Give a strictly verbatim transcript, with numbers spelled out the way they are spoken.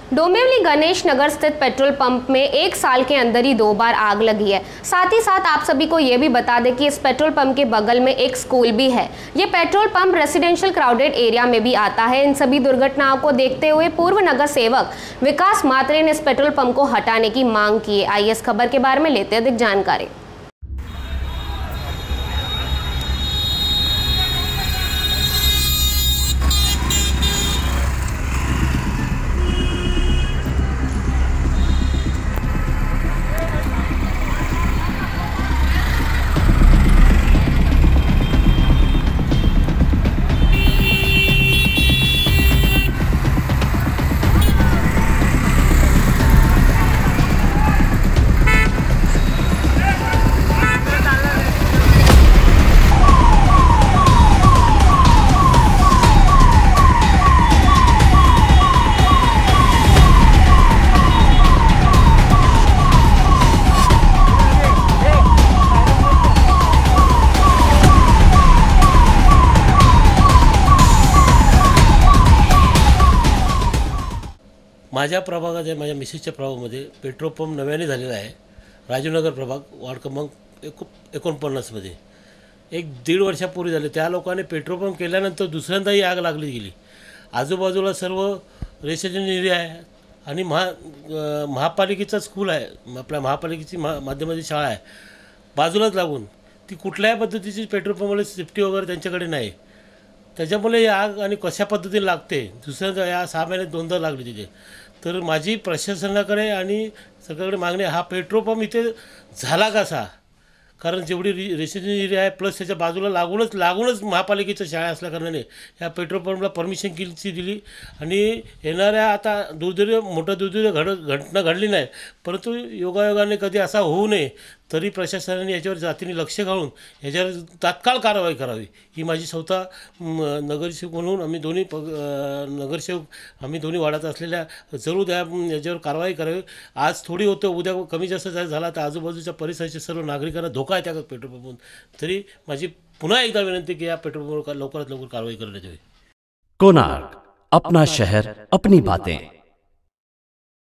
डोंबिवली गणेश नगर स्थित petrol pump में एक साल के अंदर ही दो बार आग लगी है। साथ ही साथ आप सभी को ये भी बता दें कि इस पेट्रोल पंप के बगल में एक स्कूल भी है। ये petrol pump residential crowded area में भी आता है। इन सभी दुर्घटनाओं को देखते हुए पूर्व नगर सेवक विकास मात्रे ने इस पेट्रोल पंप को हटाने की मांग की है। आइए इस खबर के बारे में लेते अधिक जानकारी। माझ्या प्रभागात आहे, माझ्या मिसेसच्या प्रभागामध्ये पेट्रोल पंप नव्याने झालेला आहे। राजीवनगर प्रभाग वार्ड क्रमांक एको एकोणपन्नासमध्ये एक दीड वर्षापूर्वी झाले। त्या लोकांनी पेट्रोल पंप केल्यानंतर दुसऱ्यांदाही आग लागली गेली। आजूबाजूला सर्व रेसिडेंशियल एरिया आहे आणि महा महापालिकेचा स्कूल आहे, आपल्या महापालिकेची महा माध्यमिक शाळा आहे बाजूलाच लागून। ती कुठल्याही पद्धतीची पेट्रोल पंपमध्ये सेफ्टी वगैरे त्यांच्याकडे नाही। त्याच्यामुळे ही आग आणि कशा पद्धतीने लागते, दुसऱ्या या सहा महिन्यात दोनदा लागली तिथे। तर माझी प्रशासनाकडे आणि सगळीकडे मागणी, हा पेट्रोल पंप इथे झाला कसा? कारण जेवढी रि रेसिडेंशियल एरिया आहे प्लस त्याच्या बाजूला लागूनच लागूनच महापालिकेच्या शाळा असल्याकारणाने या पेट्रोल पंपला परमिशन केली दिली। आणि येणाऱ्या आता दुर्दैवी मोठं दुर्दैवी घड घटना घडली नाही, परंतु योगायोगाने कधी असा होऊ नये तरी प्रशासनाने याच्यावर जातीने लक्ष घालून याच्यावर तात्काळ कारवाई करावी, ही माझी स्वतः नगरसेवक म्हणून आम्ही दोन्ही प नगरसेवक आम्ही दोन्ही वाढत असलेल्या जरूर या याच्यावर कारवाई करावी। आज थोडी होतं, उद्या कमी जास्त झाला तर आजूबाजूच्या परिसराच्या सर्व नागरिकांना धोका आहे त्या पेट्रोल पंपवरून। तरी माझी पुन्हा एकदा विनंती की या पेट्रोल पंपवर लवकरात लवकर कारवाई करण्यात यावी। कोणार्क, अपना शहर अपनी बातें।